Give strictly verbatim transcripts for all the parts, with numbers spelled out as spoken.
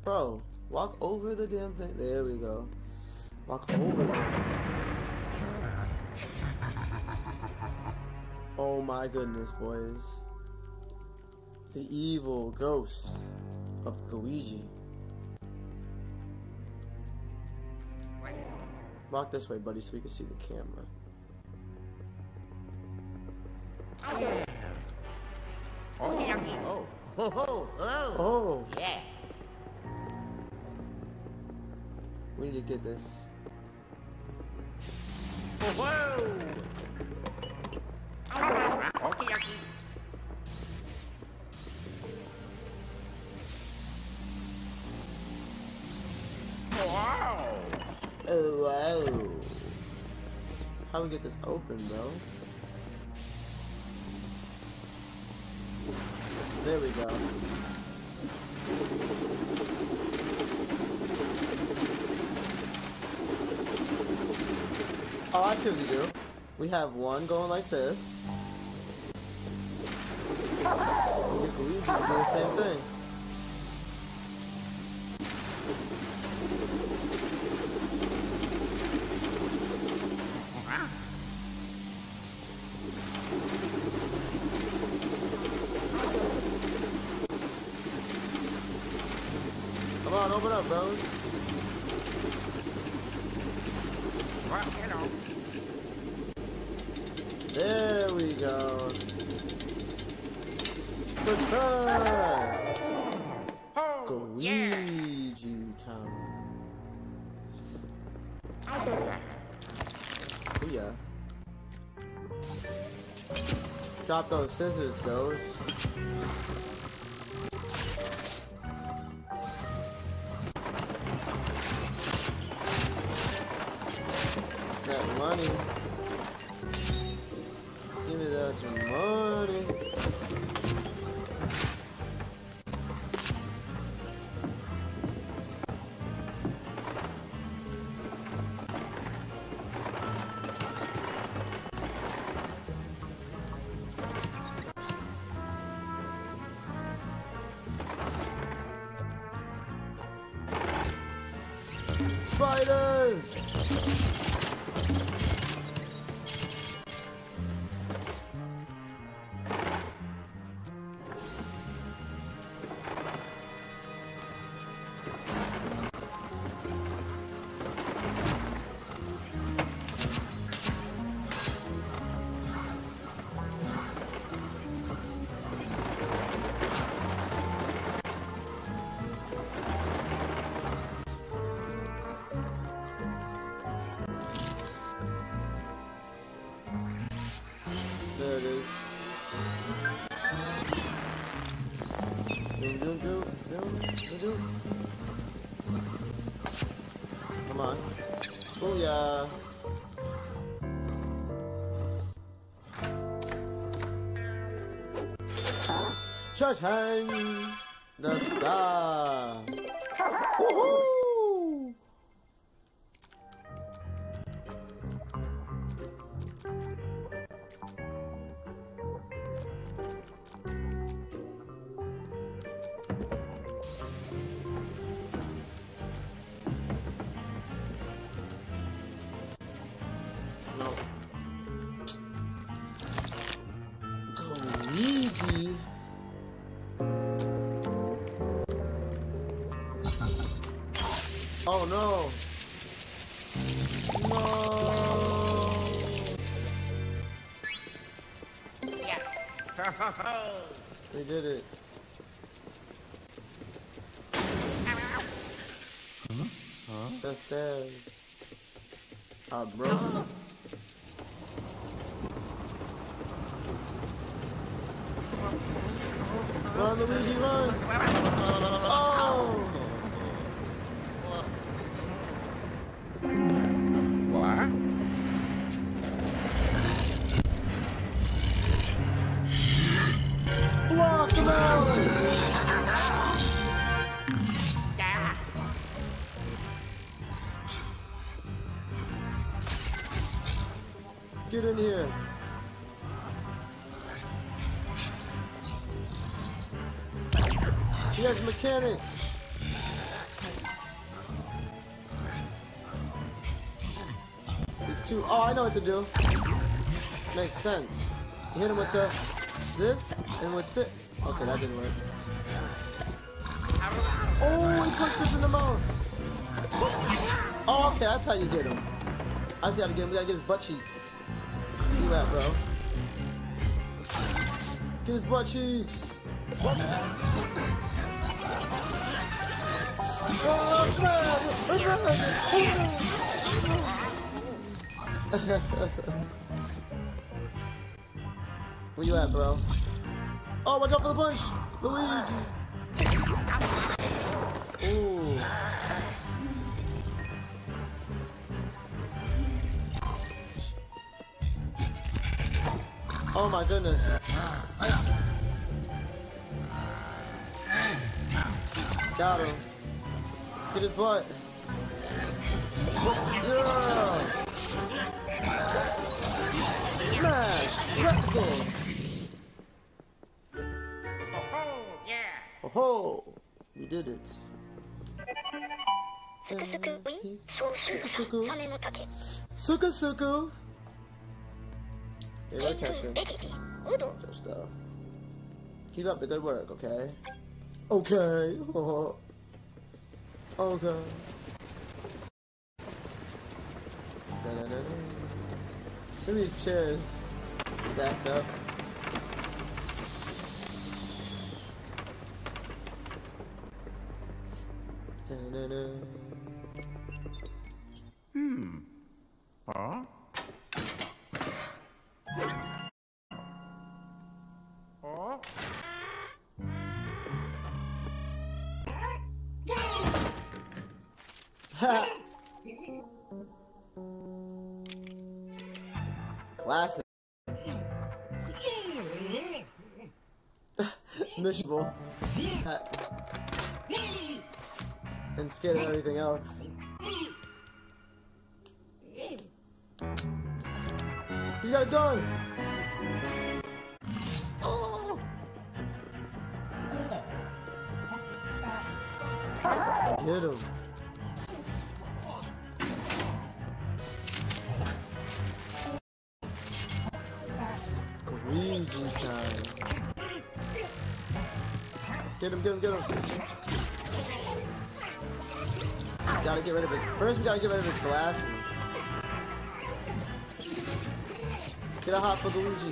Bro, walk over the damn thing. There we go. Walk over there. Oh my goodness, boys. The evil ghost of Luigi. Walk this way, buddy, so we can see the camera. Oh, yeah. Oh. Oh, oh, oh. Oh. Yeah. We need to get this. Oh, whoa. Okay, okay. Wow. Oh, wow. How we get this open, bro? There we go. Oh, I see what we do. We have one going like this. We get Luigi to do the same thing. Come on, open up, bros. Well, you know. There we go. Surprise! Oh, yeah. Luigi time. Oh yeah. Drop those scissors, bros. That money. Give me that money. Spiders! There it is. Doom, doom, doom, doom, doom, doom. Come on. Booyah. Cha-chang! The star! Woohoo! No. Luigi. Oh no. No. Yeah. We did it. Huh? The stairs are broken. Run, Luigi, run! Oh! What? Block him out! Get in here. She has mechanics. two. Oh, I know what to do. Makes sense. You hit him with the this and with this. Okay, that didn't work. Oh, he punched us in the mouth. Oh, okay, that's how you get him. I see how to get him. We gotta get his butt cheeks. Where you at, bro? Get his butt cheeks. Where you at, bro? Oh, watch out for the punch! Luigi! Ooh. Oh my goodness. Got him. Get his butt. Yeah! Smash! Critical! Oh ho! We did it. Suku suku. Suku suku. Yeah, we're catching. Just uh, keep up the good work, okay? Okay. Oh. Okay. Da -da -da -da. Look at these chairs stacked up. Da -da -da -da. Hmm. Huh? Huh? Classic. Miserable. And scared of everything else. You got a gun! Oh! Get him. Luigi time. Get him, get him, get him. Gotta get rid of his. First, we gotta get rid of his glasses. Get a hop for Luigi.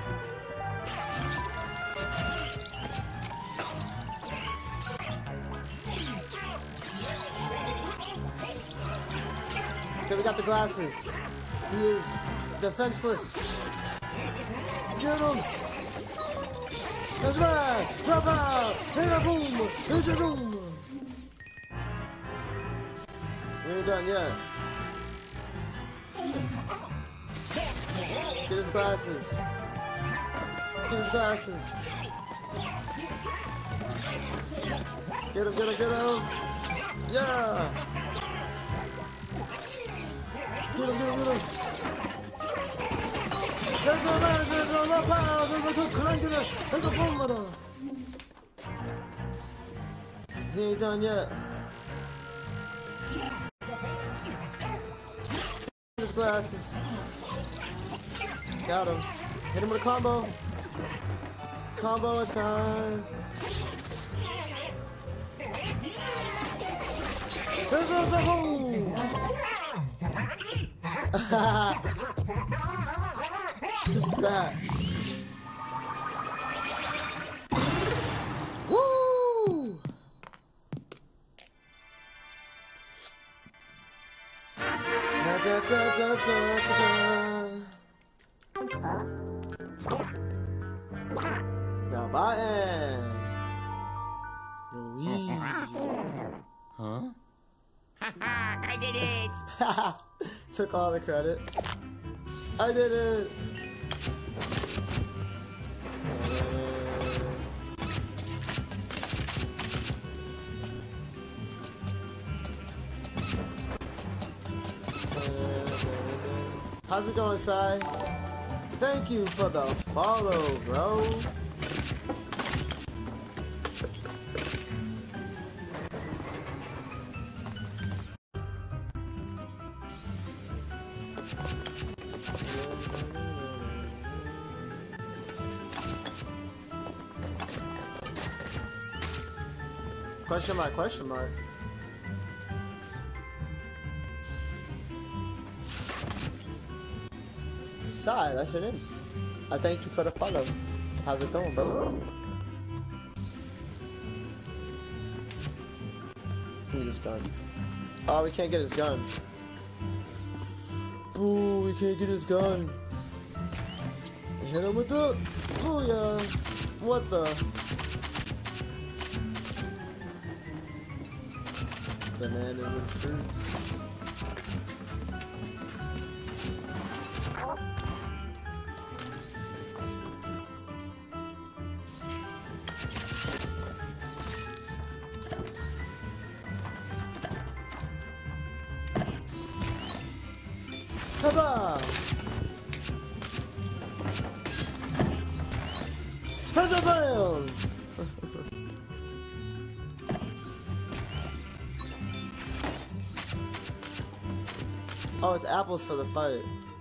Okay, we got the glasses. He is defenseless. Get him! That's right! Drop out! Hit a boom! Hit a boom! We ain't done yet. Get his glasses. Get his glasses. Get him, get him, get him! Yeah! Get him, get him, get him! There's a man, there's a power, there's a good crank in it, there's a boom with him. He ain't done yet. His glasses. Got him. Hit him with a combo. Combo time. There's a boom. That. Woo! Da, da, da, da, da, da. Got button. Luigi. Huh? I did it! Took all the credit. I did it! How's it going, Sai? Thank you for the follow, bro. Question mark, question mark. Sai, that's your name. I thank you for the follow. How's it going, bro? Give me this gun. Oh, we can't get his gun. Boo, we can't get his gun. Hit him with the booyah. What the? Bananas and fruits. Haba! Haba! Oh, it's apples for the fight.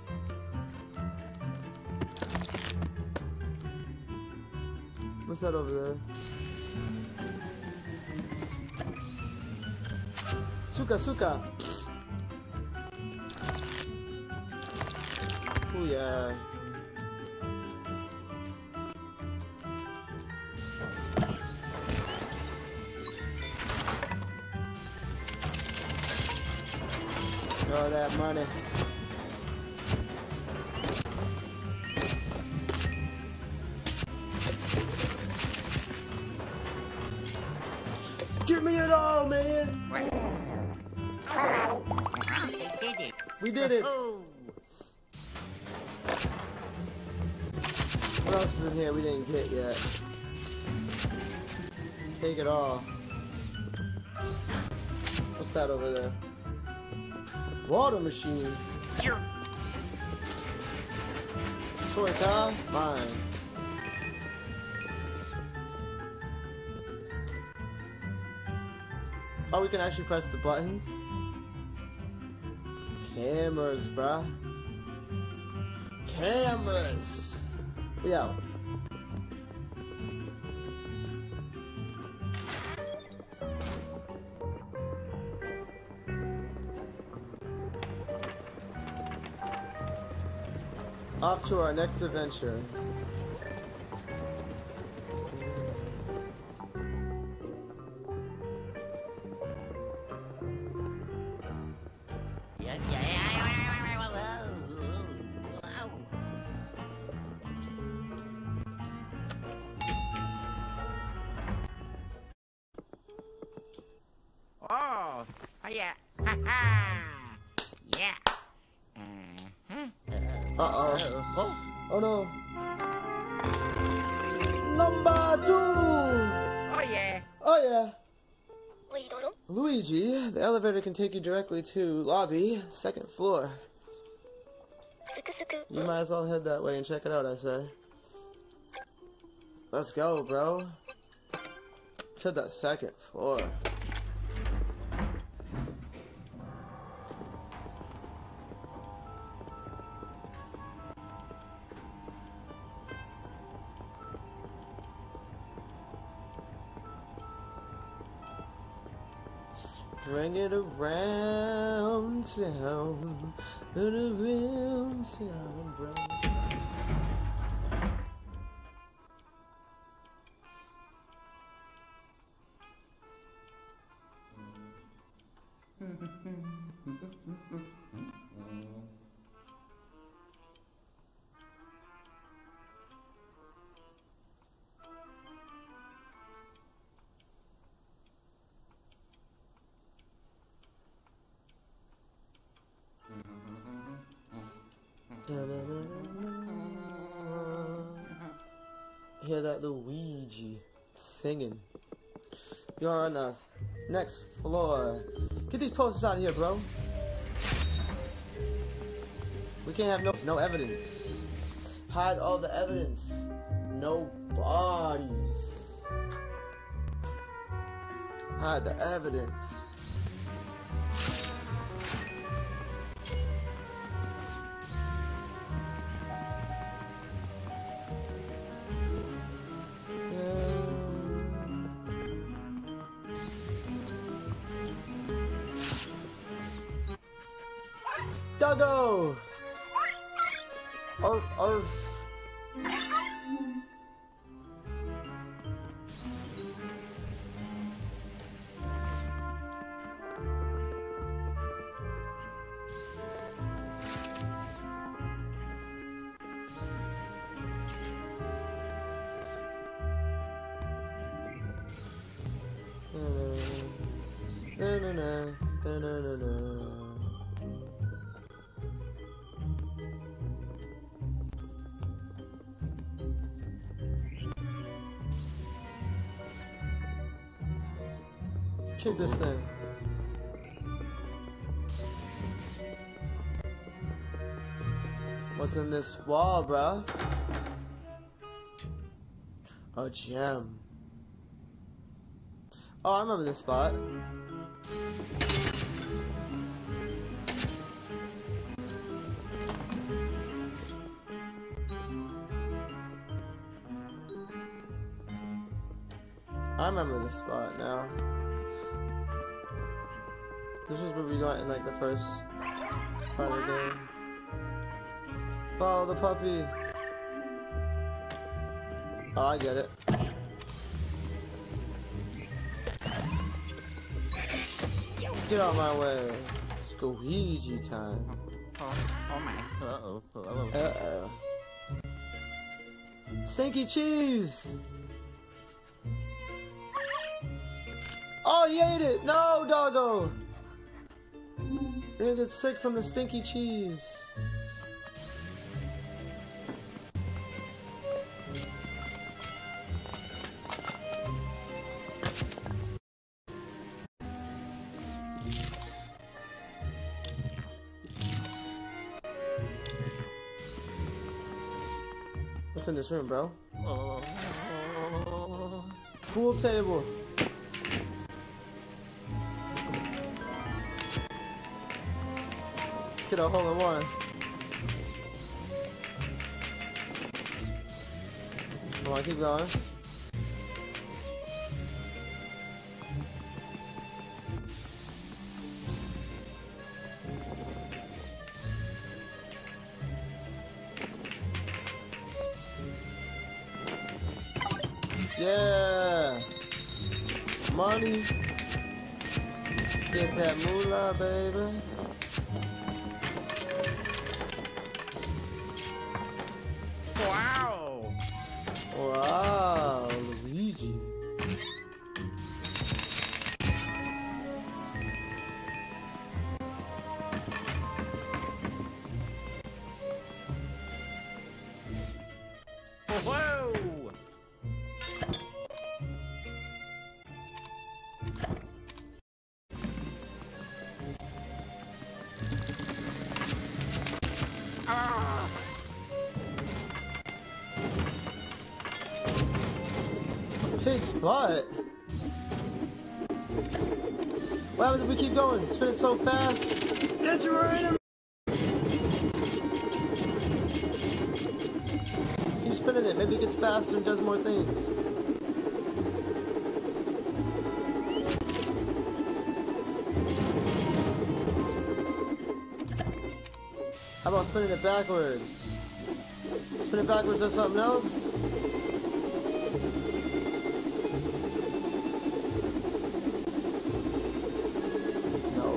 What's that over there? Suka, suka. Oh yeah. All that money. Give me it all, man. We did it. What else is in here we didn't get yet? Take it all. What's that over there? Water machine. Toy car? Mine. Oh, we can actually press the buttons? Cameras, bruh. Cameras! We out. Off to our next adventure. Yeah, yeah, oh, oh yeah, ha ha, yeah. Uh-oh. Oh. Oh no. Number two! Oh yeah. Oh yeah. Luigi, the elevator can take you directly to lobby, second floor. You might as well head that way and check it out, I say. Let's go, bro. To the second floor. Bring it around town, and around town, bro. Hear that Luigi singing. You're on the next floor. Get these posters out of here, bro. We can't have no no evidence. Hide all the evidence. No bodies. Hide the evidence. Doggo! Arf, arf. Na na na na na na na. Check this thing. What's in this wall, bro? A gem. Oh, I remember this spot. I remember this spot now. This was where we got in like the first part of the game. Follow the puppy. Oh, I get it. Get out of my way. It's Luigi time. Oh, oh my. Uh-oh. Uh-oh. Uh-oh. Stinky cheese! Oh, he ate it! No, doggo! You're gonna get sick from the stinky cheese. What's in this room, bro? Oh. Pool table. Get a hole in one. Come on, keep going. Yeah, money. Get that moolah, baby. Wow. Wow, Luigi. Whoa. Ah. Pig's butt. What happens if we keep going? Spin it so fast. It's raining. Keep spinning it. Maybe it gets faster and does more things. How about spinning it backwards? Spin it backwards does something else? No.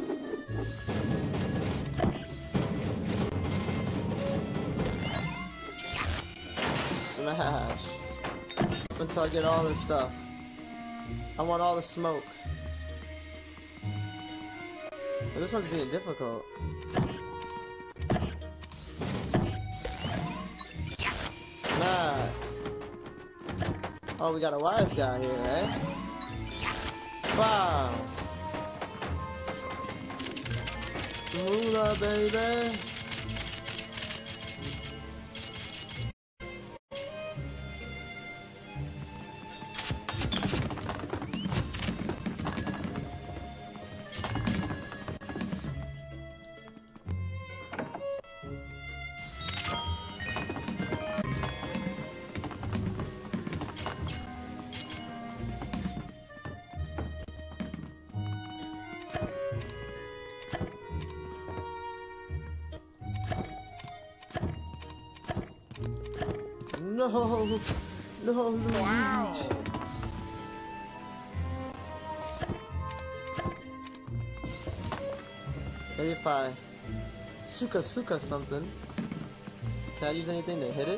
Smash. Until I get all this stuff. I want all the smoke. Well, this one's being difficult. Oh, we got a wise guy here, eh? Wow. Moolah, baby. no, no, Luigi. Wow. Maybe if I suka suka something, can I use anything to hit it?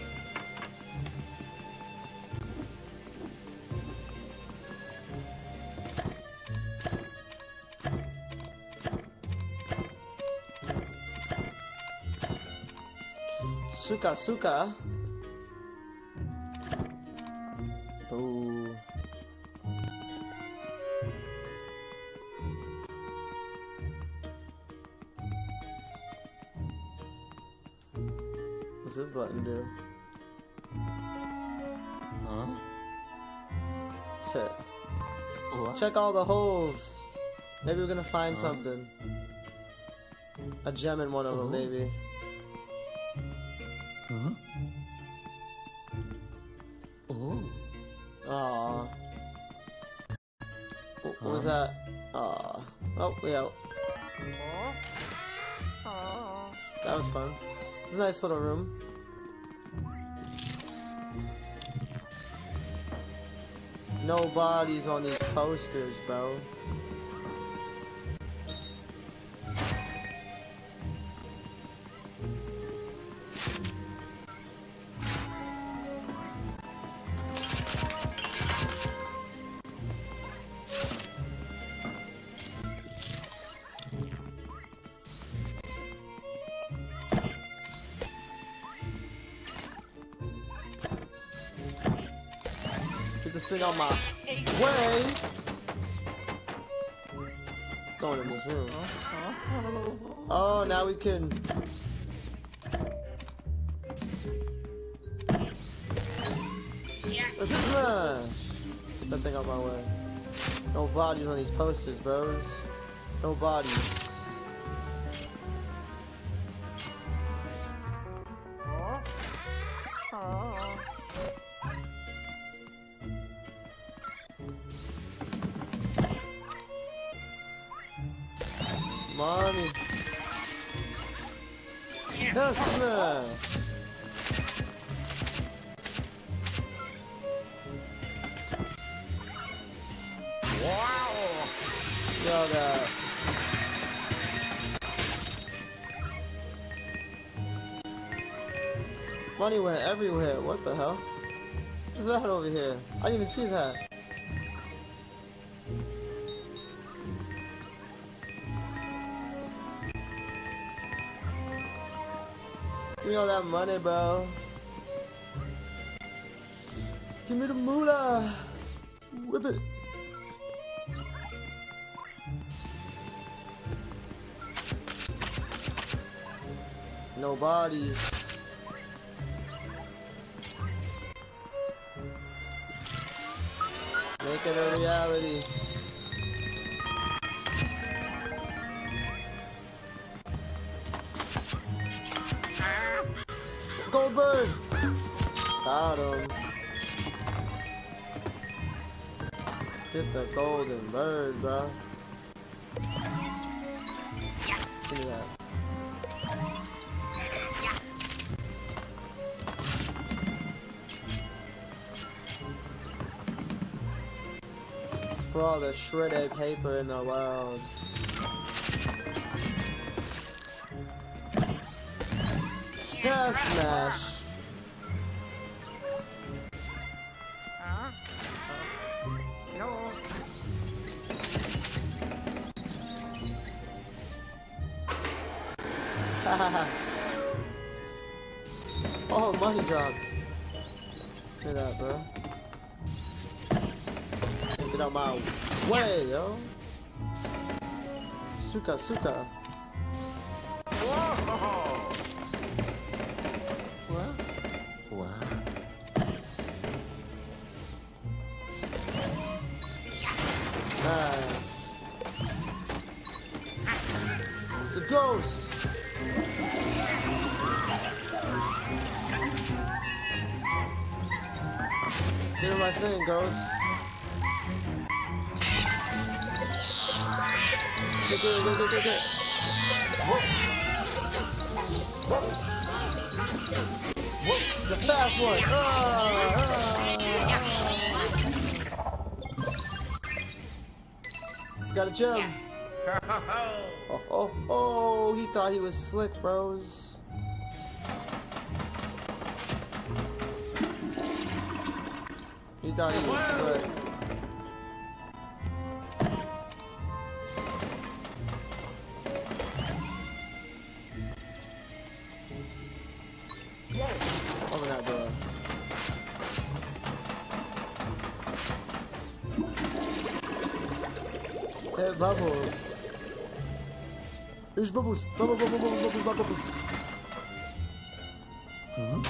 Suka suka. Oh. What's this button do? Huh? Check. What? Check all the holes. Maybe we're gonna find huh? something. A gem in one of them, maybe. Huh? Oh. Aww. What huh? was that? Aww. Oh, we out. That was fun. It's a nice little room. No bodies on these posters, bro. Get this thing on my way. Going in this room. Oh, now we can. Let's smash. Get that thing on my way. No bodies on these posters, bros. No bodies. Money. Yes, man. Wow. Yo, that. Money went everywhere. What the hell? What's that over here? I didn't even see that. Give me all that money, bro. Give me the moolah. Whip it. No bodies. Make it a reality. Gold bird! Got him. Get the golden bird, bro. Give me that. For all the shredded paper in the world. Yeah, smash. Huh? No. Oh, money drops. Look at that, bro. Get out my way, yo. Suka, suka. Whoa. What? Wow. Nice. It's a ghost. Get in my thing, ghost. Get, get, get, get, get, get. Whoa. Whoa. Whoa. The fast one. Ah, ah. Got a gem. Oh, oh, oh, he thought he was slick, bros. He thought he was slick. Open that door. Hey, bubbles. There's bubbles. Bubble, bubble, bubble, bubbles, bubbles. Hmm?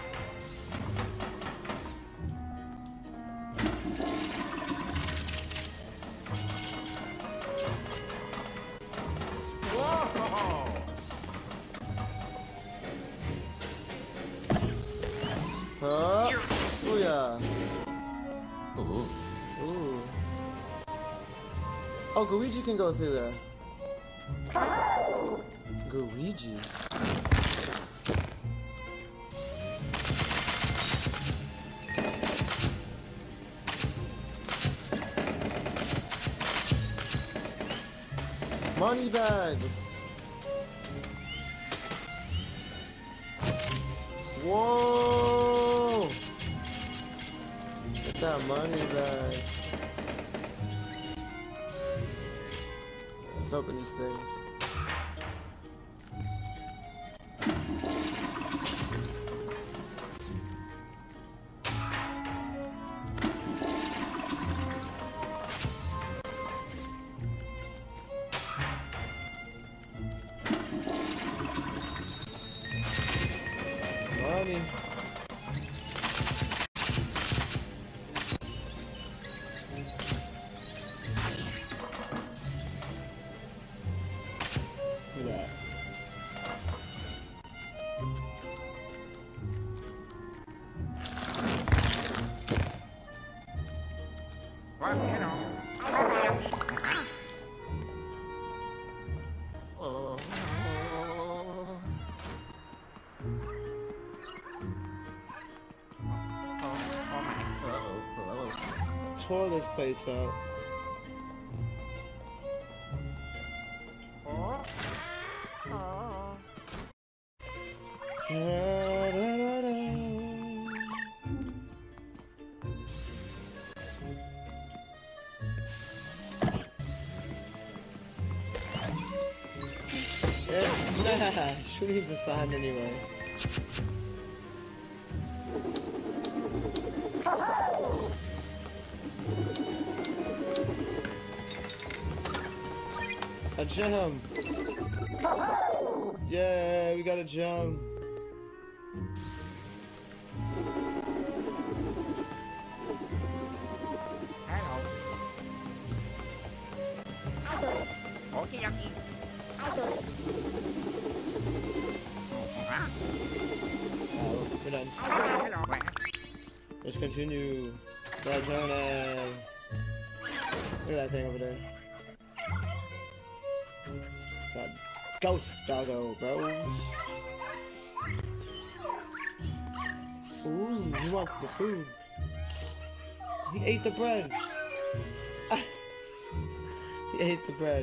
Huh? Oh yeah. Ooh. Ooh. Oh, Luigi can go through there. Luigi. Money bags. Whoa! Get that money bag. Let's open these things. Money. Look at that. Well, you know. Oh. Tore this place up. Oh. Oh. Da-da-da-da. Yes, should leave the sign anyway. A gem! Yeah, we got a gem. Hello. Okie dokie. Oh, we're done. Hello. Let's continue the journey. Look at that thing over there. It's that ghost doggo, bros. Ooh, he wants the food. He ate the bread. Ah, he ate the bread.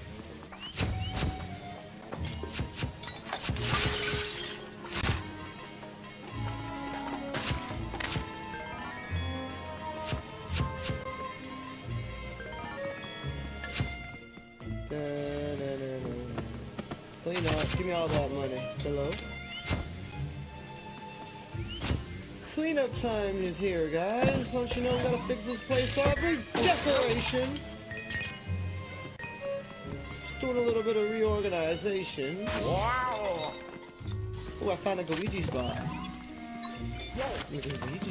Da-da-da-da. Clean up. Give me all that money. Hello? Cleanup time is here, guys. Don't you know we gotta fix this place up? Redecoration. Just doing a little bit of reorganization. Wow. Oh, I found a Luigi spot. Luigi.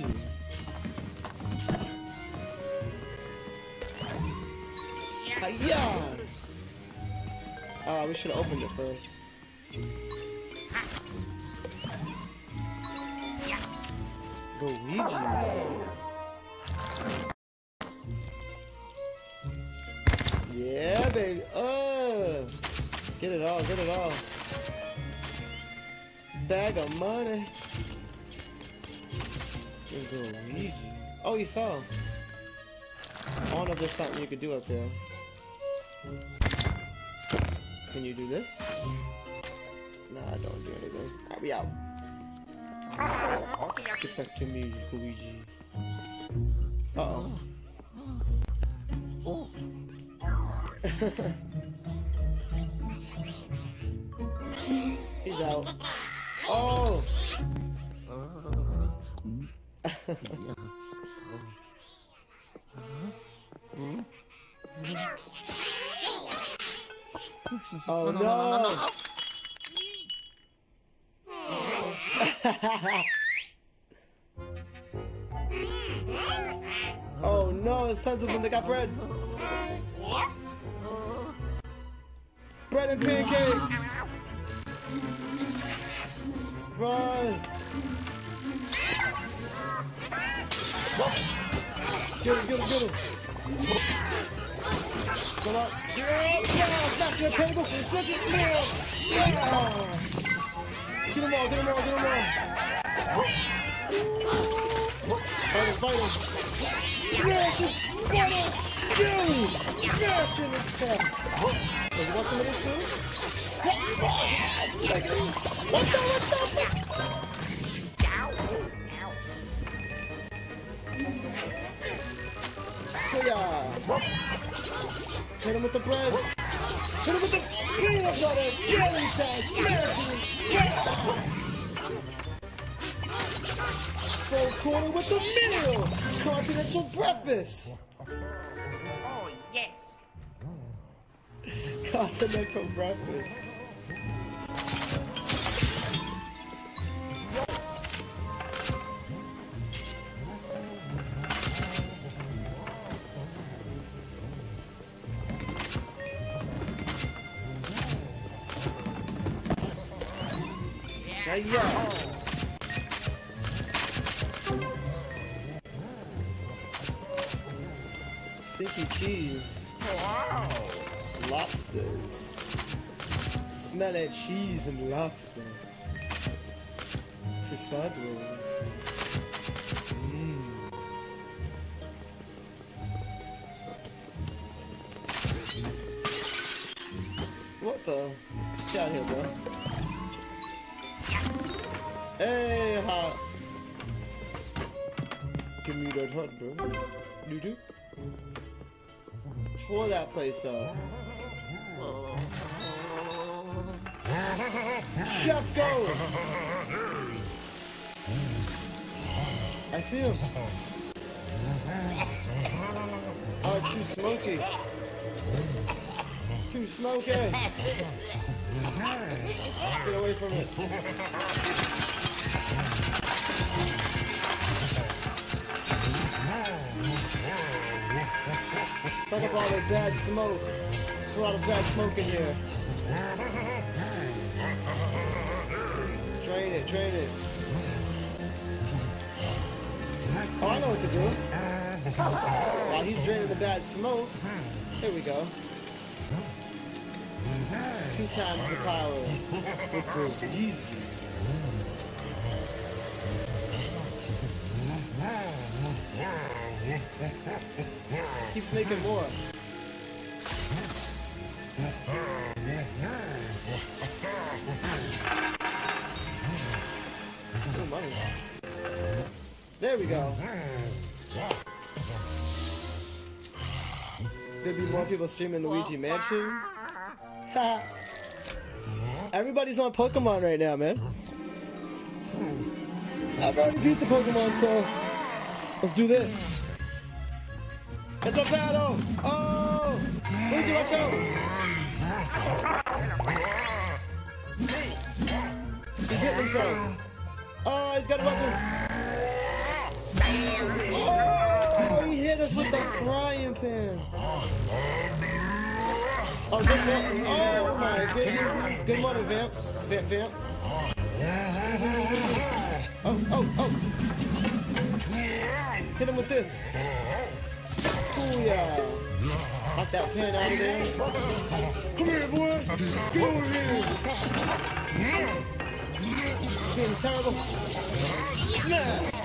Hiya! Ah, we should have opened it first. Luigi. Yeah, baby. Uh, get it all, get it all. Bag of money. Luigi. Oh, he fell. I don't know if there's something you could do up here. Can you do this? Nah, I don't do anything. Alright, we out. Get back to me, Luigi. Uh oh. He's out. Oh! Oh no! Oh no, there's tons of them that got bread. Bread and pancakes! Run! Get him, get him, get him! Come on! Yeah, yeah, smash your table! Smash it! Yeah! Get them all, get them all, get them all! Fight him, fight him! Smash it! Fight him! Dude! Smash him in the top! Does he want some of this too? Watch out, watch out! Yeah. Hit him with the bread. Hit him with the peanut butter jelly sandwich. Yeah. Full corner with the meal. Continental breakfast. Oh, yes. Continental breakfast. Yeah. Stinky cheese. Wow. Lobsters. Smell that cheese and lobster. Croissant roll. Mmm. What the? Get out here, bro. Hey, hot. Give me that hot, bro. You do? Tore that place up. Chef, go! I see him. Oh, it's too smoky. It's too smoky. Get away from it. Talk about all that bad smoke. There's a lot of bad smoke in here. Drain it, drain it. Oh, I know what to do. While he's draining the bad smoke, here we go. Two times the power with the Luigi. Keeps making more. Ooh, money. There we go. There'll be more people streaming Luigi Mansion. Everybody's on Pokemon right now, man. I've already beat the Pokemon, so let's do this. It's a battle! Oh! Luigi, watch out! He's hitting himself. Oh, he's got a weapon. Oh, he hit us with the frying pan. Oh, good morning. Oh, my goodness. Good morning, Vamp. Vamp, Vamp. Oh, oh, oh. Hit him with this. Oh, yeah. Knock that pan out of there. Come here, boy. Get over here. Being terrible. Smash.